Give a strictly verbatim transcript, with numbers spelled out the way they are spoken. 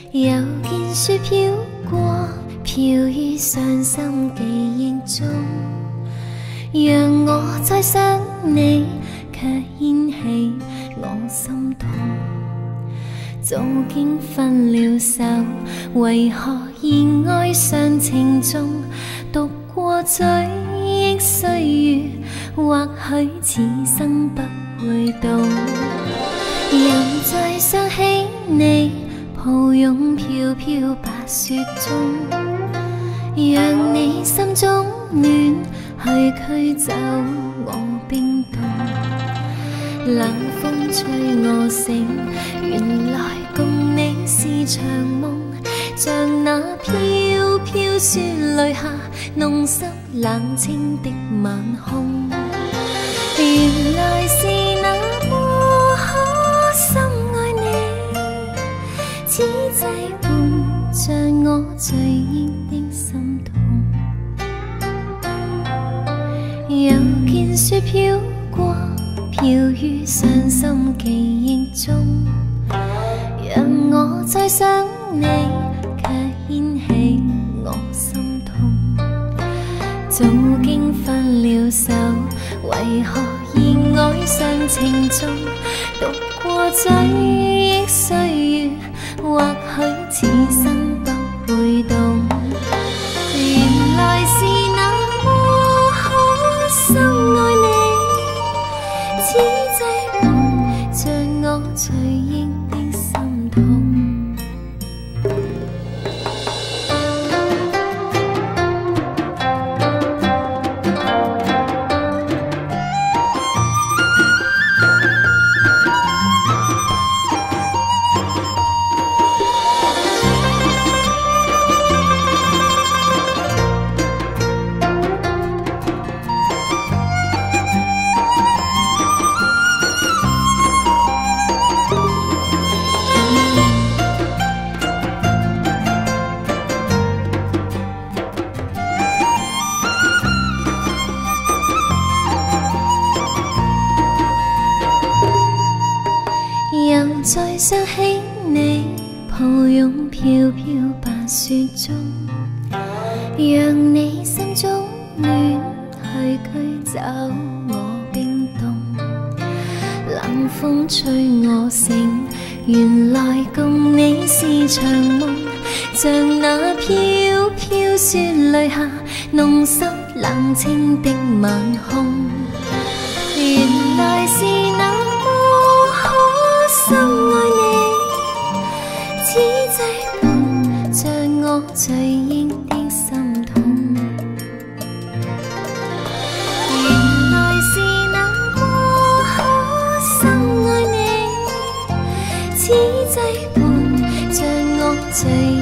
有件雪飘过，飘於傷心記憶中，讓我再想你，卻掀起我心痛。早經分了手，為何仍愛上情中？讀過追憶歲月，或許此生不會到。又再想起你，抱擁飄飄白雪中，讓你心中暖去驅走我冰凍。冷風吹我醒，原來共你是場夢，像那飄飄雪淚下弄濕冷清的晚空。原來是那麼可深愛你，此際伴着我醉意的心痛。有件雪飄過，飄於傷心記憶中，讓我再想你，卻掀起我心痛。早經分了手，為何仍愛上情中？讀過追憶歲月，或許此生不會懂。原來是那麼可深愛你，此際伴着我醉憶的心痛。又再想起你，抱擁飄飄白雪中，讓你心中暖去驅走我冰凍。冷風吹我醒，原來共你是場夢，像那飄飄雪淚下弄濕冷清的晚空。原來是那深愛你，此際伴着我醉憶的心痛。原來是那麼可深愛你，此際伴着我醉